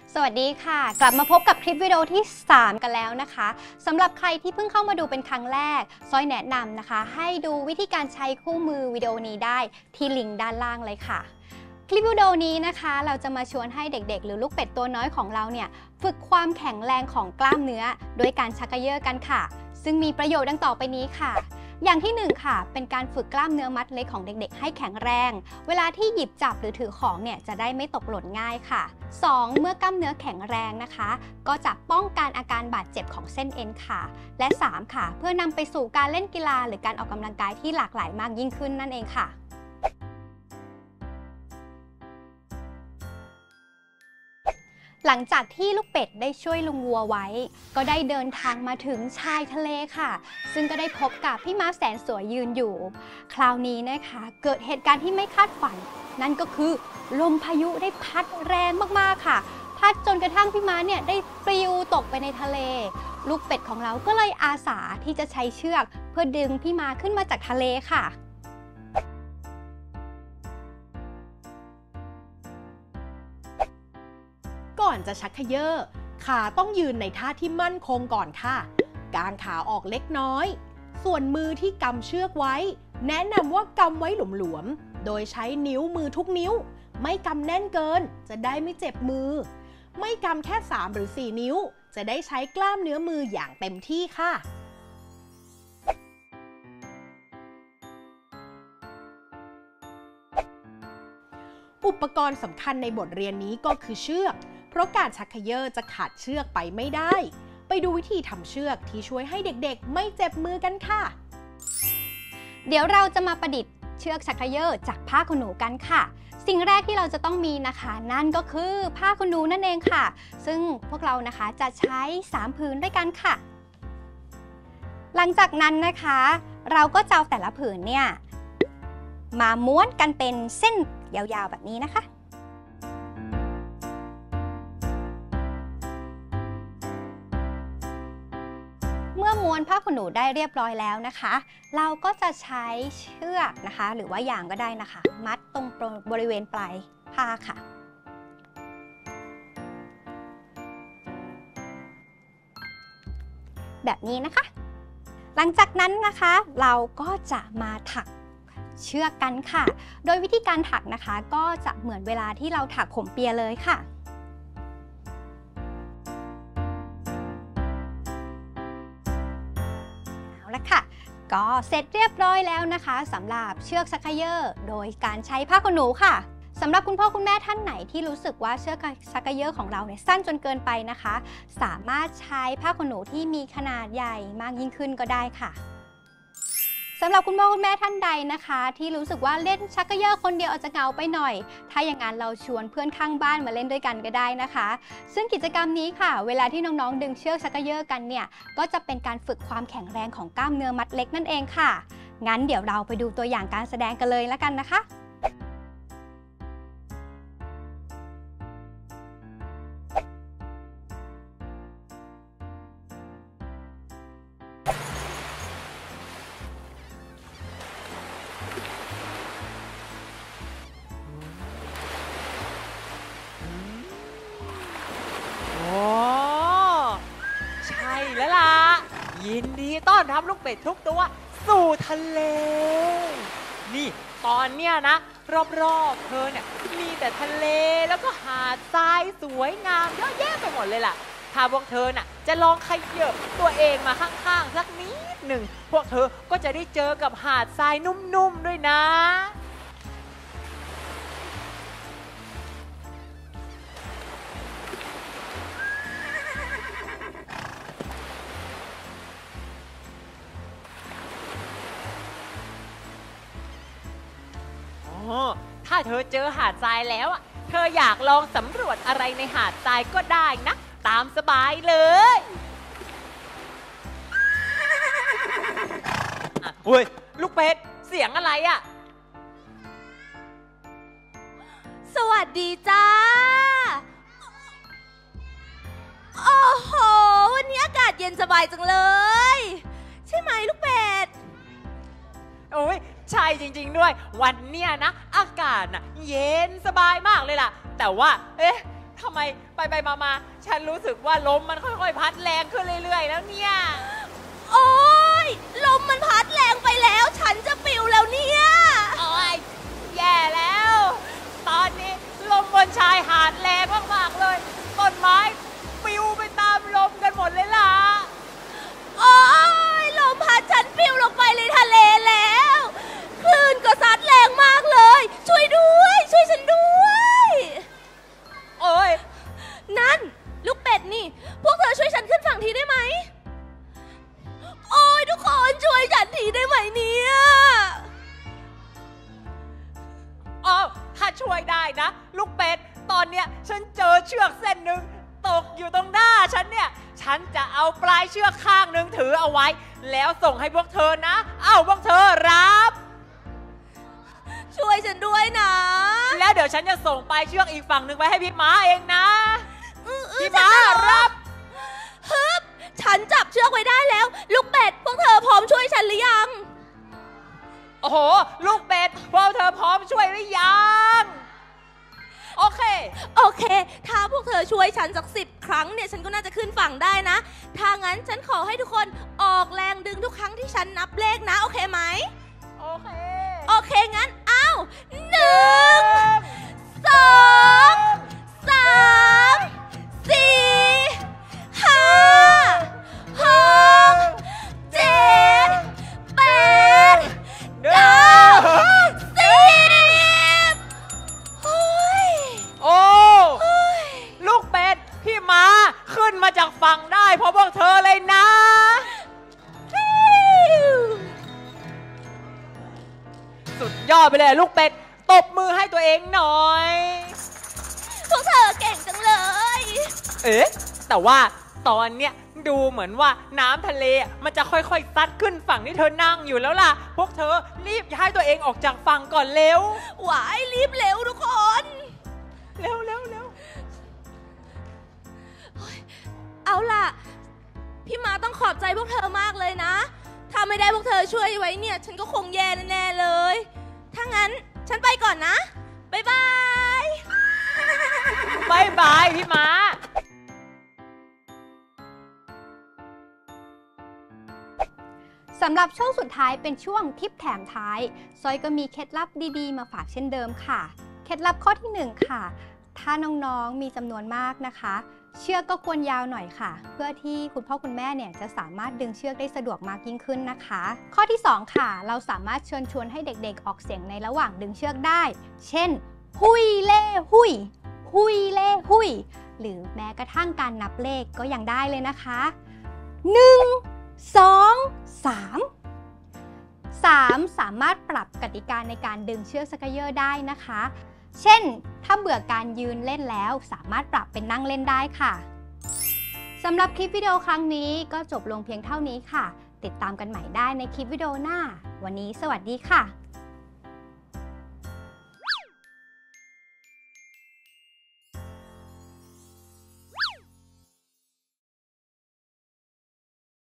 สวัสดีค่ะกลับมาพบกับคลิปวิดีโอที่ 3 กันแล้วนะคะสำหรับใครที่เพิ่งเข้ามาดูเป็นครั้งแรกซ้อยแนะนำนะคะให้ดูวิธีการใช้คู่มือวิดีโอนี้ได้ที่ลิงก์ด้านล่างเลยค่ะคลิปวิดีโอนี้นะคะเราจะมาชวนให้เด็กๆหรือลูกเป็ดตัวน้อยของเราเนี่ยฝึกความแข็งแรงของกล้ามเนื้อโดยการชักเกยอกันค่ะซึ่งมีประโยชน์ดังต่อไปนี้ค่ะอย่างที่1ค่ะเป็นการฝึกกล้ามเนื้อมัดเล็กของเด็กๆให้แข็งแรงเวลาที่หยิบจับหรือถือของเนี่ยจะได้ไม่ตกหล่นง่ายค่ะ2เมื่อกล้ามเนื้อแข็งแรงนะคะก็จะป้องกันอาการบาดเจ็บของเส้นเอ็นค่ะและ3ค่ะเพื่อนำไปสู่การเล่นกีฬาหรือการออกกำลังกายที่หลากหลายมากยิ่งขึ้นนั่นเองค่ะหลังจากที่ลูกเป็ดได้ช่วยลุงวัวไว้ก็ได้เดินทางมาถึงชายทะเลค่ะซึ่งก็ได้พบกับพี่ม้าแสนสวยยืนอยู่คราวนี้นะคะเกิดเหตุการณ์ที่ไม่คาดฝันนั่นก็คือลมพายุได้พัดแรงมากๆค่ะพัดจนกระทั่งพี่ม้าเนี่ยได้ปลิวตกไปในทะเลลูกเป็ดของเราก็เลยอาสาที่จะใช้เชือกเพื่อดึงพี่ม้าขึ้นมาจากทะเลค่ะก่อนจะชักเขย่อขาต้องยืนในท่าที่มั่นคงก่อนค่ะกางขาออกเล็กน้อยส่วนมือที่กำเชือกไว้แนะนำว่ากำไว้หลวมๆโดยใช้นิ้วมือทุกนิ้วไม่กำแน่นเกินจะได้ไม่เจ็บมือไม่กำแค่3หรือ4นิ้วจะได้ใช้กล้ามเนื้อมืออย่างเต็มที่ค่ะอุปกรณ์สำคัญในบทเรียนนี้ก็คือเชือกเพราะการชักเขย่อจะขาดเชือกไปไม่ได้ไปดูวิธีทำเชือกที่ช่วยให้เด็กๆไม่เจ็บมือกันค่ะเดี๋ยวเราจะมาประดิษฐ์เชือกชักเขย่อจากผ้าขนหนูกันค่ะสิ่งแรกที่เราจะต้องมีนะคะนั่นก็คือผ้าขนหนูนั่นเองค่ะซึ่งพวกเรานะคะจะใช้3ผืนด้วยกันค่ะหลังจากนั้นนะคะเราก็จะเอาแต่ละผืนเนี่ยมาม้วนกันเป็นเส้นยาวๆแบบนี้นะคะเมื่อม้วนผ้าขนหนูได้เรียบร้อยแล้วนะคะเราก็จะใช้เชือกนะคะหรือว่ายางก็ได้นะคะมัดตรงบริเวณปลายผ้าค่ะแบบนี้นะคะหลังจากนั้นนะคะเราก็จะมาถักเชือกกันค่ะโดยวิธีการถักนะคะก็จะเหมือนเวลาที่เราถักผมเปียเลยค่ะเอาละค่ะก็เสร็จเรียบร้อยแล้วนะคะสำหรับเชือกชักเขย่อโดยการใช้ผ้าขนหนูค่ะสำหรับคุณพ่อคุณแม่ท่านไหนที่รู้สึกว่าเชือกชักเขย่อของเราเนี่ยสั้นจนเกินไปนะคะสามารถใช้ผ้าขนหนูที่มีขนาดใหญ่มากยิ่งขึ้นก็ได้ค่ะสำหรับคุณพ่อคุณแม่ท่านใดนะคะที่รู้สึกว่าเล่นชักเขย่อคนเดียวอาจจะเหงาไปหน่อยถ้าอย่างนั้นเราชวนเพื่อนข้างบ้านมาเล่นด้วยกันก็ได้นะคะซึ่งกิจกรรมนี้ค่ะเวลาที่น้องๆดึงเชือกชักเขย่อกันเนี่ยก็จะเป็นการฝึกความแข็งแรงของกล้ามเนื้อมัดเล็กนั่นเองค่ะงั้นเดี๋ยวเราไปดูตัวอย่างการแสดงกันเลยแล้วกันนะคะแล้วล่ะยินดีต้อนรับลูกเป็ดทุกตัวสู่ทะเลนี่ตอนเนี้ยนะรอบๆเธอเนี่ยมีแต่ทะเลแล้วก็หาดทรายสวยงามเยอะแยะไปหมดเลยล่ะถ้าพวกเธอน่ะจะลองขยับตัวเองมาข้างๆสักนิดหนึ่งพวกเธอก็จะได้เจอกับหาดทรายนุ่มๆด้วยนะถ้าเธอเจอหาดทรายแล้วเธออยากลองสำรวจอะไรในหาดทรายก็ได้นะตามสบายเลยเฮ้ยลูกเป็ดเสียงอะไรอ่ะสวัสดีจ้าโอ้โหวันนี้อากาศเย็นสบายจังเลยใช่ไหมลูกเป็ดโอ้ยใช่จริงๆด้วยวันเนี้ยนะอากาศน่ะเย็นสบายมากเลยล่ะแต่ว่าทำไมไปมาฉันรู้สึกว่าลมมันค่อยๆพัดแรงขึ้นเรื่อยๆแล้วเนี่ยโอ๊ยลมมันพัดแรงไปแล้วฉันจะปิวแล้วเนี่ยโอ๊ยแย่แล้วตอนนี้ลมบนชายหาดแรงมากๆเลยต้นไม้ปิวไปตามลมกันหมดเลยล่ะโอ๊ยลมพัดฉันปิวลงไปในทะเลแล้วคลื่นก็ซัดแรงมากเลยช่วยด้วยช่วยฉันด้วยโอ๊ยนั่นลูกเป็ดนี่พวกเธอช่วยฉันขึ้นฝั่งทีได้ไหมโอ๊ยทุกคนช่วยฉันทีได้ไหมเนี่ยอ๋อถ้าช่วยได้นะลูกเป็ดตอนเนี้ยฉันเจอเชือกเส้นหนึ่งตกอยู่ตรงหน้าฉันเนี่ยฉันจะเอาปลายเชือกข้างหนึ่งถือเอาไว้แล้วส่งให้พวกเธอนะพวกเธอรับช่วยฉันด้วยนะแล้วเดี๋ยวฉันจะส่งปลายเชือกอีกฝั่งหนึ่งไปให้พี่ม้าเองนะพี่ม้ารับฮึบฉันจับเชือกไว้ได้แล้วลูกเป็ดพวกเธอพร้อมช่วยฉันหรือยังโอ้โหลูกเป็ดพวกเธอพร้อมช่วยหรือยังโอเคถ้าพวกเธอช่วยฉันสัก10 ครั้งเนี่ยฉันก็น่าจะขึ้นฝั่งได้นะถ้างั้นฉันขอให้ทุกคนออกแรงดึงทุกครั้งที่ฉันนับเลขนะโอเคไหมโอเคงั้น1 2 3 4 5 6 7 8 9 โอ้ลูกเป็ดพี่ม้าขึ้นมาจากฝั่งได้เพราะพวกเธอเลยนะสุดยอดไปเลยลูกเป็ดตบมือให้ตัวเองหน่อยพวกเธอเก่งจังเลยแต่ว่าตอนเนี้ยดูเหมือนว่าน้ำทะเลมันจะค่อยๆซัดขึ้นฝั่งที่เธอนั่งอยู่แล้วล่ะพวกเธอรีบย้ายตัวเองออกจากฝั่งก่อนเร็วหวายรีบเร็วทุกคนเร็วเอาล่ะพี่ม้าต้องขอบใจพวกเธอมากเลยนะถ้าไม่ได้พวกเธอช่วยไว้เนี่ยฉันก็คงแย่แน่ๆเลยถ้างั้นฉันไปก่อนนะบ๊ายบายพี่ม้าสำหรับช่วงสุดท้ายเป็นช่วงทิปแถมท้ายซอยก็มีเคล็ดลับดีๆมาฝากเช่นเดิมค่ะเคล็ดลับข้อที่1ค่ะถ้าน้องๆมีจำนวนมากนะคะเชือกก็ควรยาวหน่อยค่ะเพื่อที่คุณพ่อคุณแม่เนี่ยจะสามารถดึงเชือกได้สะดวกมากยิ่งขึ้นนะคะข้อที่2ค่ะเราสามารถเชิญชวนให้เด็กๆออกเสียงในระหว่างดึงเชือกได้เช่นหุยเล่หุยหุยเล่หุยหรือแม้กระทั่งการนับเลขก็ยังได้เลยนะคะ1 2 3 สามารถปรับกติกาในการดึงเชือกสกายเยอร์ได้นะคะเช่นถ้าเบื่อการยืนเล่นแล้วสามารถปรับเป็นนั่งเล่นได้ค่ะสำหรับคลิปวิดีโอครั้งนี้ก็จบลงเพียงเท่านี้ค่ะติดตามกันใหม่ได้ในคลิปวิดีโอหน้าวันนี้สวัสดีค่ะ